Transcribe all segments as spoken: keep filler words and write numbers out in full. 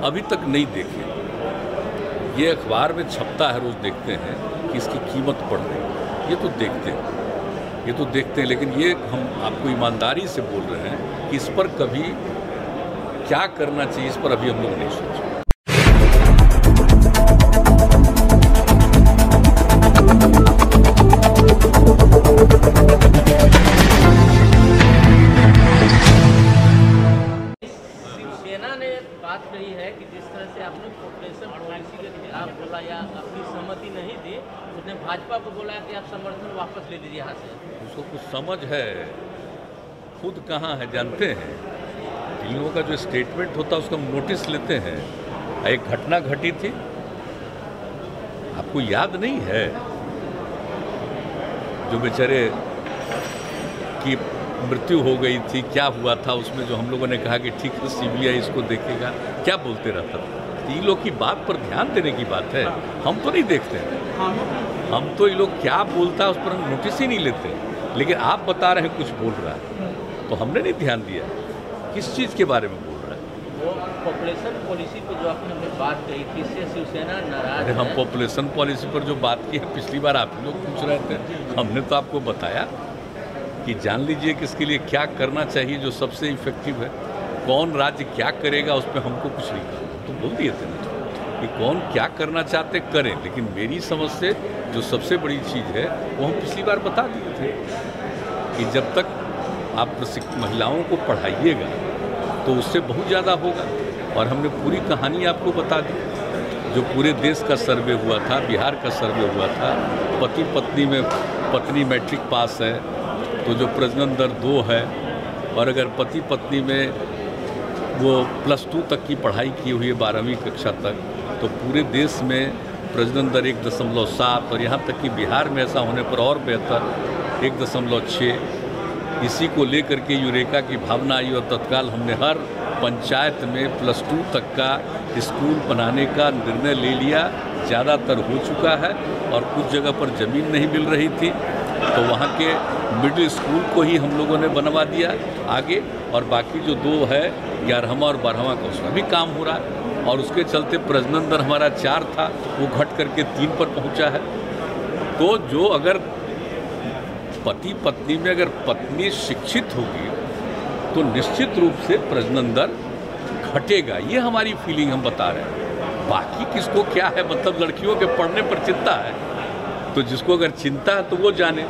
अभी तक नहीं देखे। ये अखबार में छपता है, रोज़ देखते हैं कि इसकी कीमत बढ़ रही है, ये तो देखते हैं ये तो देखते हैं लेकिन ये हम आपको ईमानदारी से बोल रहे हैं कि इस पर कभी क्या करना चाहिए, इस पर अभी हम लोग नहीं सोचे। शिवसेना ने बात कही है कि जिस तरह से आपने पॉपुलेशन पॉलिसी के खिलाफ बोला या अपनी सहमति नहीं दी, उसने भाजपा को बोला कि आप समर्थन वापस ले लीजिए यहाँ से। उसको कुछ समझ है, खुद कहाँ है जानते हैं। इन लोगों का जो स्टेटमेंट होता है उसका नोटिस लेते हैं। एक घटना घटी थी, आपको याद नहीं है, जो बेचारे की मृत्यु हो गई थी, क्या हुआ था उसमें, जो हम लोगों ने कहा कि ठीक है सीबीआई इसको देखेगा, क्या बोलते रहता था। इन लोग की बात पर ध्यान देने की बात है, हम तो नहीं देखते हैं। हम तो ये लोग क्या बोलता है उस पर हम नोटिस ही नहीं लेते, लेकिन आप बता रहे हैं कुछ बोल रहा है तो हमने नहीं ध्यान दिया किस चीज़ के बारे में बोल रहा है। वो पॉपुलेशन पॉलिसी पर जो आपने बात कही थी, इससे शिवसेना नाराज है। हम पॉपुलेशन पॉलिसी पर जो बात की है, पिछली बार आप लोग पूछ रहे थे, हमने तो आपको बताया कि जान लीजिए कि इसके लिए क्या करना चाहिए जो सबसे इफेक्टिव है। कौन राज्य क्या करेगा उस पर हमको कुछ नहीं करना, तो बोल दिए थे ना कि कौन क्या करना चाहते करें, लेकिन मेरी समझ से जो सबसे बड़ी चीज़ है वो हम पिछली बार बता दिए थे कि जब तक आप महिलाओं को पढ़ाइएगा तो उससे बहुत ज़्यादा होगा। और हमने पूरी कहानी आपको बता दी, जो पूरे देश का सर्वे हुआ था, बिहार का सर्वे हुआ था। पति पत्नी में पत्नी मैट्रिक पास है तो जो प्रजनन दर दो है, और अगर पति पत्नी में वो प्लस टू तक की पढ़ाई की हुई है, बारहवीं कक्षा तक, तो पूरे देश में प्रजनन दर एक दशमलव सात, और यहाँ तक कि बिहार में ऐसा होने पर और बेहतर एक दशमलव छः। इसी को लेकर के यूरेका की भावना आई और तत्काल हमने हर पंचायत में प्लस टू तक का स्कूल बनाने का निर्णय ले लिया। ज़्यादातर हो चुका है और कुछ जगह पर ज़मीन नहीं मिल रही थी तो वहाँ के मिडिल स्कूल को ही हम लोगों ने बनवा दिया आगे, और बाकी जो दो है ग्यारहवां और बारहवां का उसका भी काम हो रहा है। और उसके चलते प्रजनन दर हमारा चार था, वो घट करके तीन पर पहुँचा है। तो जो अगर पति पत्नी में अगर पत्नी शिक्षित होगी तो निश्चित रूप से प्रजनन दर घटेगा, ये हमारी फीलिंग हम बता रहे हैं। बाकी किसको क्या है, मतलब लड़कियों के पढ़ने पर चिंता है तो जिसको अगर चिंता है तो वो जाने,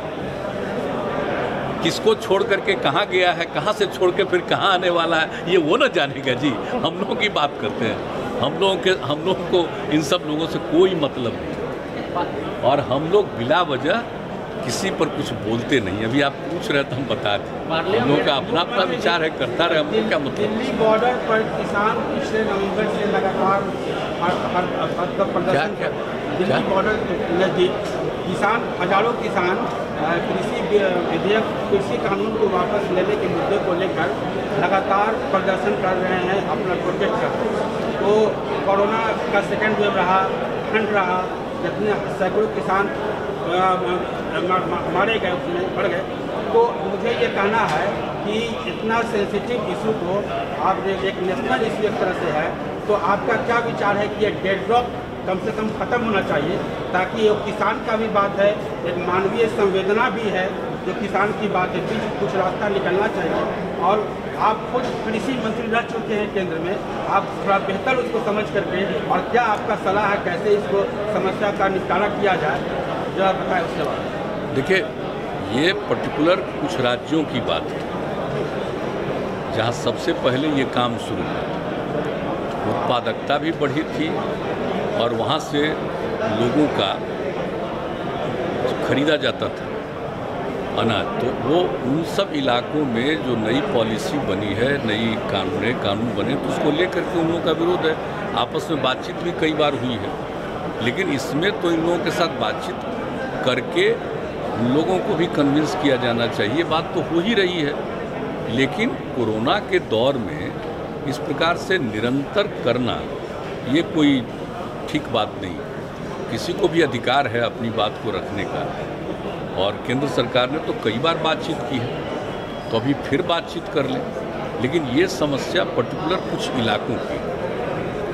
किसको छोड़ करके कहाँ गया है, कहाँ से छोड़ के फिर कहाँ आने वाला है, ये वो ना जानेगा जी। हम लोगों की बात करते हैं, हम लोगों के हम लोगों को इन सब लोगों से कोई मतलब नहीं, और हम लोग बिला वजह किसी पर कुछ बोलते नहीं। अभी आप पूछ रहे तो हम बता दें, हम लोगों का अपना अपना विचार है, करता रहे, हमको क्या मतलब। दिल्ली बॉर्डर पर किसान पिछले नवंबर से लगातार प्रदर्शन कर दिल्ली बॉर्डर नजदीक किसान हजारों किसान कृषि विधेयक कृषि कानून को वापस लेने के मुद्दे को लेकर लगातार प्रदर्शन कर रहे हैं, अपना प्रोटेस्ट कर रहे हैं। तो कोरोना का सेकेंड वेव रहा, ठंड रहा, जितने सैकड़ों किसान मारे गए, उसमें बढ़ गए। तो मुझे ये कहना है कि इतना सेंसिटिव इशू को आप एक नेशनल इशू एक तरह से है, तो आपका क्या विचार है कि ये डेडलॉक कम से कम खत्म होना चाहिए, ताकि ये किसान का भी बात है, एक मानवीय संवेदना भी है, जो किसान की बात है, बीच कुछ रास्ता निकलना चाहिए। और आप खुद कृषि मंत्री रह चुके हैं केंद्र में, आप थोड़ा बेहतर उसको समझ करके, और क्या आपका सलाह है कैसे इसको समस्या का निपटारा किया जाए, जो आप बताएं उसके बाद। देखिए, ये पर्टिकुलर कुछ राज्यों की बात है जहाँ सबसे पहले ये काम शुरू हुआ, उत्पादकता भी बढ़ी थी और वहाँ से लोगों का खरीदा जाता था अनाज। तो वो उन सब इलाकों में जो नई पॉलिसी बनी है, नई कानून कानून बने, तो उसको लेकर के उन लोगों का विरोध है। आपस में बातचीत भी कई बार हुई है, लेकिन इसमें तो इन लोगों के साथ बातचीत करके लोगों को भी कन्विंस किया जाना चाहिए। बात तो हो ही रही है, लेकिन कोरोना के दौर में इस प्रकार से निरंतर करना ये कोई ठीक बात नहीं। किसी को भी अधिकार है अपनी बात को रखने का, और केंद्र सरकार ने तो कई बार बातचीत की है, तो अभी फिर बातचीत कर लें। लेकिन ये समस्या पर्टिकुलर कुछ इलाकों की,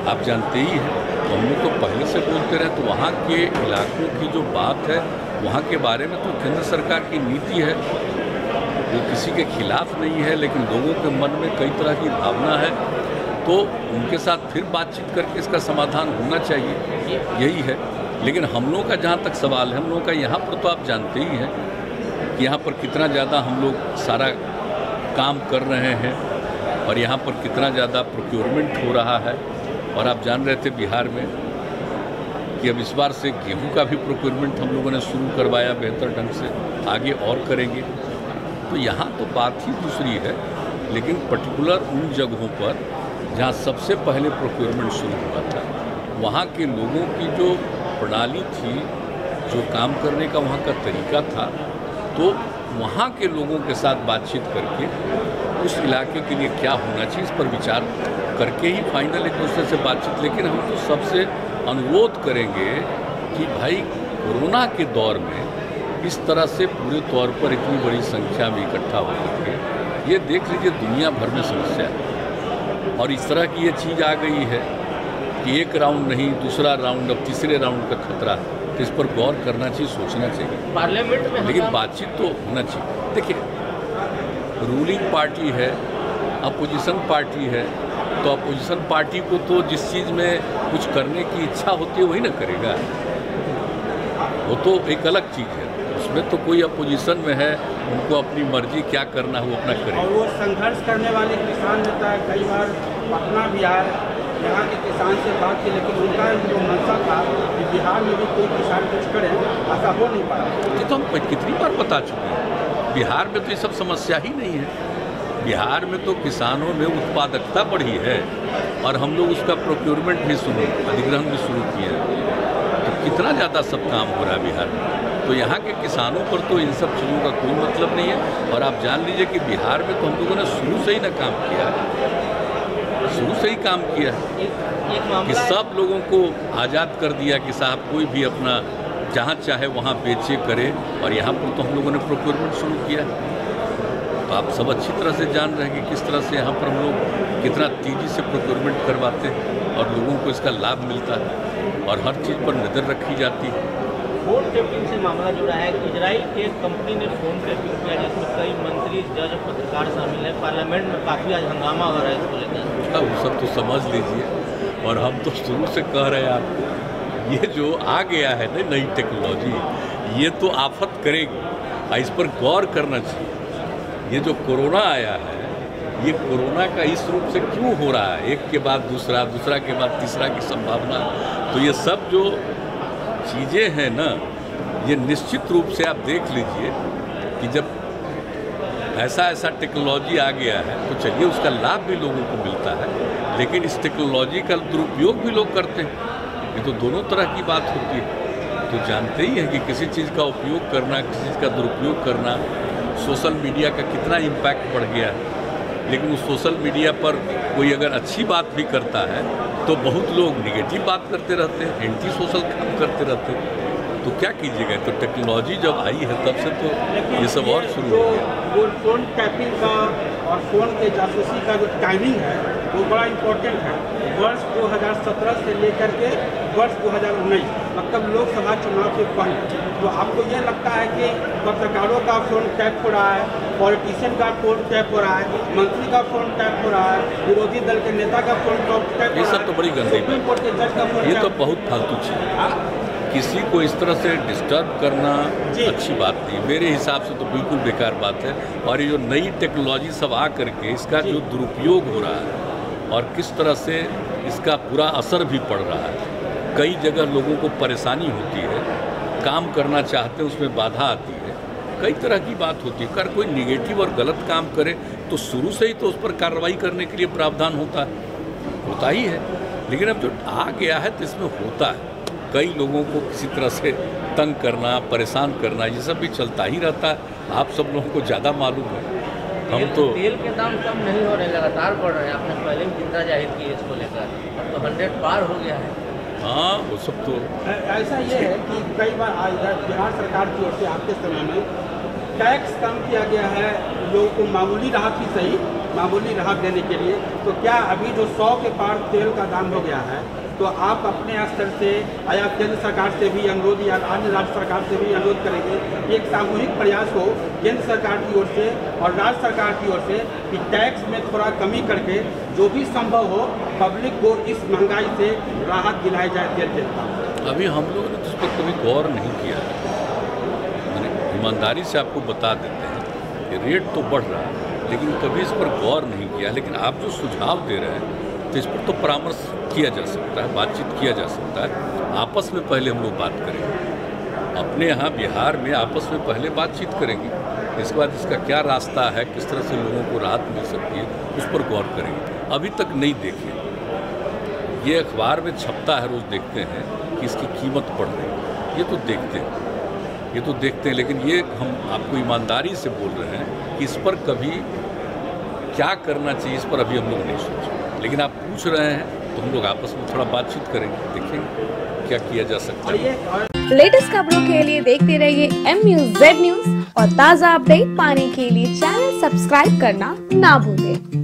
आप जानते ही हैं, तो हम लोग तो पहले से बोलते रहे, तो वहाँ के इलाकों की जो बात है, वहाँ के बारे में तो केंद्र सरकार की नीति है, वो किसी के खिलाफ नहीं है, लेकिन लोगों के मन में कई तरह की भावना है, तो उनके साथ फिर बातचीत करके इसका समाधान होना चाहिए, यही है। लेकिन हम लोगों का जहाँ तक सवाल है, हम लोगों का यहाँ पर तो आप जानते ही हैं कि यहाँ पर कितना ज़्यादा हम लोग सारा काम कर रहे हैं और यहाँ पर कितना ज़्यादा प्रोक्योरमेंट हो रहा है। और आप जान रहे थे बिहार में कि अब इस बार से गेहूं का भी प्रोक्योरमेंट हम लोगों ने शुरू करवाया बेहतर ढंग से, आगे और करेंगे। तो यहाँ तो बात ही दूसरी है, लेकिन पर्टिकुलर उन जगहों पर जहाँ सबसे पहले प्रोक्योरमेंट शुरू हुआ था, वहाँ के लोगों की जो प्रणाली थी, जो काम करने का वहाँ का तरीका था, तो वहाँ के लोगों के साथ बातचीत करके उस इलाके के लिए क्या होना चाहिए, इस पर विचार करके ही फाइनल एक दूसरे से बातचीत। लेकिन हम तो सबसे अनुरोध करेंगे कि भाई कोरोना के दौर में इस तरह से पूरे तौर पर इतनी बड़ी संख्या में इकट्ठा हो करके, ये देख लीजिए दुनिया भर में समस्या है और इस तरह की ये चीज़ आ गई है कि एक राउंड नहीं, दूसरा राउंड, अब तीसरे राउंड का खतरा, तो इस पर गौर करना चाहिए, सोचना चाहिए पार्लियामेंट में। लेकिन बातचीत तो होना चाहिए। देखिए, रूलिंग पार्टी है, अपोजिशन पार्टी है, तो अपोजिशन पार्टी को तो जिस चीज़ में कुछ करने की इच्छा होती है वही ना करेगा, वो तो एक अलग चीज़ है। उसमें तो कोई अपोजिशन में है, उनको अपनी मर्जी क्या करना है वो अपना करें। और वो संघर्ष करने वाले किसान नेता है, कई बार पटना बिहार यहाँ के किसान से बात की, लेकिन उनका जो मंशा था कि बिहार में भी कोई किसान कुछ करे, ऐसा हो नहीं पाया। ये तो हम कितनी बार बता चुके हैं, बिहार में तो ये सब समस्या ही नहीं है। बिहार में तो किसानों में उत्पादकता बढ़ी है और हम लोग उसका प्रोक्योरमेंट भी शुरू, अधिग्रहण भी शुरू किए हैं, तो कितना ज़्यादा सब काम हो रहा है बिहार में। तो यहाँ के किसानों पर तो इन सब चीज़ों का कोई मतलब नहीं है। और आप जान लीजिए कि बिहार में तो हम लोगों ने शुरू से ही ना काम किया है, शुरू से ही काम किया है कि सब लोगों को आज़ाद कर दिया कि साहब कोई भी अपना जहाँ चाहे वहाँ बेचे करे, और यहाँ पर तो हम लोगों ने प्रोक्योरमेंट शुरू किया। तो आप सब अच्छी तरह से जान रहे हैं कि किस तरह से यहाँ पर हम लोग कितना तेज़ी से प्रोक्योरमेंट करवाते हैं और लोगों को इसका लाभ मिलता है और हर चीज़ पर नज़र रखी जाती है। फोन टैपिंग से मामला जुड़ा है। इजराइल की एक कंपनी ने फोन टैपिंग किया, जिसमें कई मंत्री, जज, पत्रकार शामिल है। पार्लियामेंट में काफ़ी आज हंगामा हो रहा है इसको लेकर। वो सब तो समझ लीजिए, और हम तो शुरू से कह रहे हैं आपको, ये जो आ गया है ना नई टेक्नोलॉजी, ये तो आफत करेगी, इस पर गौर करना चाहिए। ये जो कोरोना आया है, ये कोरोना का इस रूप से क्यों हो रहा है, एक के बाद दूसरा, दूसरा के बाद तीसरा की संभावना, तो ये सब जो चीज़ें हैं ना, ये निश्चित रूप से आप देख लीजिए कि जब ऐसा ऐसा टेक्नोलॉजी आ गया है तो चलिए उसका लाभ भी लोगों को मिलता है, लेकिन इस टेक्नोलॉजी का दुरुपयोग भी लोग करते हैं। ये तो दोनों तरह की बात होती है। तो जानते ही हैं कि किसी चीज़ का उपयोग करना, किसी चीज़ का दुरुपयोग करना, सोशल मीडिया का कितना इम्पैक्ट बढ़ गया है। लेकिन उस सोशल मीडिया पर कोई अगर अच्छी बात भी करता है तो बहुत लोग निगेटिव बात करते रहते हैं, एंटी सोशल काम करते रहते हैं। तो क्या कीजिएगा, तो टेक्नोलॉजी जब आई है तब से तो ये सब और शुरू हो गया। वो फोन टैपिंग का और फोन के जासूसी का जो टाइमिंग है वो बड़ा इम्पोर्टेंट है। वर्ष दो हज़ार सत्रह से लेकर के वर्ष दो हज़ार उन्नीस, मतलब लोकसभा चुनाव से पहले, तो आपको ये लगता है कि पत्रकारों का फोन टैप हो रहा है, पॉलिटिशियन का फोन टैप हो रहा है, मंत्री का फोन टैप हो रहा है, विरोधी दल के नेता का फोन टैप हो रहा है, ये सब तो बड़ी गंदी बात है, ये तो बहुत फालतू चीज़ है। किसी को इस तरह से डिस्टर्ब करना अच्छी बात नहीं, मेरे हिसाब से तो बिल्कुल बेकार बात है। और ये जो नई टेक्नोलॉजी सब आ करके इसका जो दुरुपयोग हो रहा है और किस तरह से इसका बुरा असर भी पड़ रहा है, कई जगह लोगों को परेशानी होती है, काम करना चाहते हैं उसमें बाधा आती है, कई तरह की बात होती है। अगर कोई निगेटिव और गलत काम करे तो शुरू से ही तो उस पर कार्रवाई करने के लिए प्रावधान होता है, होता ही है। लेकिन अब जो आ गया है तो इसमें होता है, कई लोगों को किसी तरह से तंग करना, परेशान करना, ये सब भी चलता ही रहता है। आप सब लोगों को ज़्यादा मालूम है। हम तो तेल के दाम कम नहीं हो रहे, लगातार बढ़ रहे हैं। आपने पहले भी चिंता जाहिर की है इसको लेकर, अब तो हंड्रेड पार हो गया है। हाँ, वो सब तो ऐसा ये है कि कई बार बिहार सरकार की ओर से आपके समय में टैक्स कम किया गया है, लोगों को मामूली राहत ही सही, मामूली राहत देने के लिए। तो क्या अभी जो सौ के पार तेल का दाम हो गया है, तो आप अपने स्तर से या केंद्र सरकार से भी अनुरोध या अन्य राज्य सरकार से भी अनुरोध करेंगे एक सामूहिक प्रयास हो केंद्र सरकार की ओर से और राज्य सरकार की ओर से कि टैक्स में थोड़ा कमी करके जो भी संभव हो पब्लिक को इस महंगाई से राहत दिलाई जाए तेल के दाम। अभी हम लोगों ने इस पर कभी गौर नहीं किया है। मैंने ईमानदारी से आपको बता देते हैं कि रेट तो बढ़ रहा है लेकिन कभी इस पर गौर नहीं किया। लेकिन आप जो सुझाव दे रहे हैं तो इस पर तो परामर्श किया जा सकता है, बातचीत किया जा सकता है। आपस में पहले हम लोग बात करेंगे, अपने यहाँ बिहार में आपस में पहले बातचीत करेंगे, इसके बाद इसका क्या रास्ता है, किस तरह से लोगों को राहत मिल सकती है, उस पर गौर करेंगे। अभी तक नहीं देखे, ये अखबार में छपता है, रोज़ देखते हैं कि इसकी कीमत बढ़ रही है, ये तो देखते हैं ये तो देखते हैं लेकिन ये हम आपको ईमानदारी से बोल रहे हैं कि इस पर कभी क्या करना चाहिए इस पर अभी हम लोग नहीं सोचे। लेकिन आप पूछ रहे हैं तो हम लोग आपस में थोड़ा बातचीत करेंगे, देखेंगे क्या किया जा सकता है। लेटेस्ट खबरों के लिए देखते रहिए एम न्यूज़ जेड न्यूज़ और ताज़ा अपडेट पाने के लिए चैनल सब्सक्राइब करना ना भूलें।